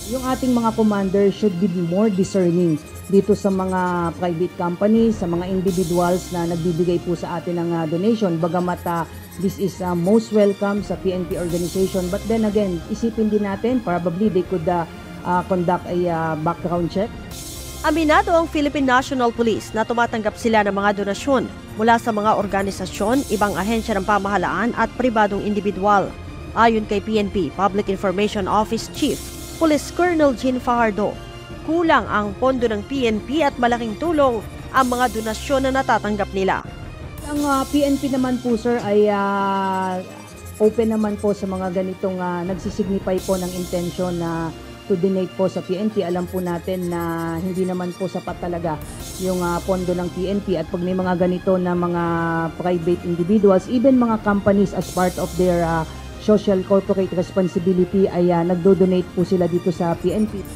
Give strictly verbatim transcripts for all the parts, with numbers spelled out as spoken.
Yung ating mga commander should be more discerning dito sa mga private companies, sa mga individuals na nagbibigay po sa atin ng uh, donation. Bagamat uh, this is uh, most welcome sa P N P organization. But then again, isipin din natin, probably they could uh, uh, conduct a uh, background check. Aminado ang Philippine National Police na tumatanggap sila ng mga donasyon mula sa mga organisasyon, ibang ahensya ng pamahalaan at pribadong individual. Ayon kay P N P Public Information Office Chief Police Colonel Jean Fajardo, kulang ang pondo ng P N P at malaking tulong ang mga donasyon na natatanggap nila. Ang uh, P N P naman po sir ay uh, open naman po sa mga ganitong uh, nagsisignify po ng intention na to donate po sa P N P. Alam po natin na hindi naman po sapat talaga yung uh, pondo ng P N P at pag may mga ganito na mga private individuals, even mga companies as part of their uh, social corporate responsibility ay uh, nagdo-donate po sila dito sa P N P.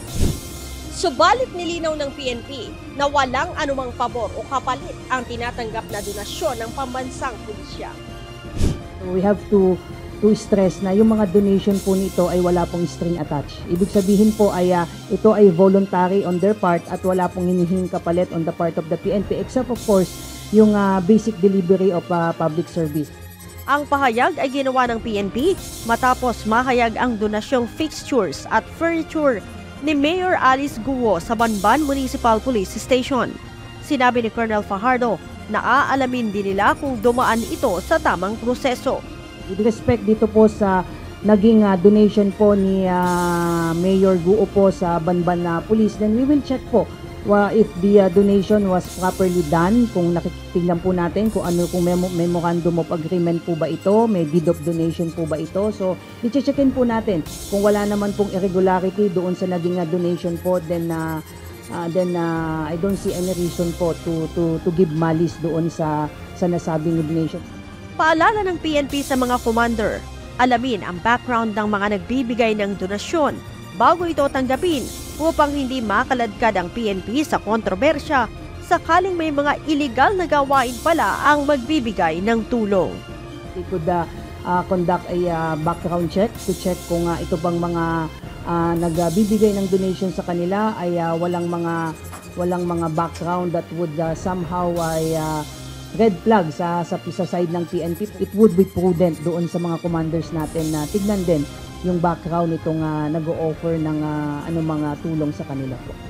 Subalit nilinaw ng P N P na walang anumang pabor o kapalit ang tinatanggap na donasyon ng pambansang pulisya. We have to to stress na yung mga donation po nito ay wala pong string attached. Ibig sabihin po ay uh, ito ay voluntary on their part at wala pong hinihing kapalit on the part of the P N P except of course yung uh, basic delivery of uh, public service. Ang pahayag ay ginawa ng P N P matapos mahayag ang donasyong fixtures at furniture ni Mayor Alice Guo sa Banban Municipal Police Station. Sinabi ni Colonel Fajardo na aalamin din nila kung dumaan ito sa tamang proseso. With respect dito po sa naging uh, donation po ni uh, Mayor Guo po sa Banban na Police, then we will check po well, if the uh, donation was properly done, kung nakitignan po natin kung ano, kung memo, memorandum of agreement po ba ito, may deed of donation po ba ito. So, i-checkin po natin kung wala naman pong irregularity doon sa naging uh, donation po, then uh, uh, then uh, I don't see any reason po to to to give malice doon sa sa nasabing donation. Paalala ng P N P sa mga commander, alamin ang background ng mga nagbibigay ng donasyon bago ito tanggapin upang hindi makaladkad ang P N P sa kontrobersya sakaling may mga illegal na gawain pala ang magbibigay ng tulong. They could uh, uh, conduct a uh, background check to check kung uh, ito bang mga uh, nagbibigay ng donation sa kanila ay uh, walang mga walang mga background that would uh, somehow ay uh, red flag sa, sa sa side ng P N P. It would be prudent doon sa mga commanders natin na tignan din yung background nitong uh, nag-o-offer ng uh, ano mga tulong sa kanila po.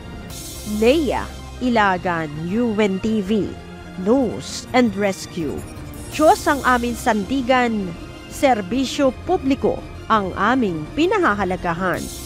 Leia Ilagan, U N T V, News and Rescue. Diyos ang aming sandigan, serbisyo publiko ang aming pinahahalagahan.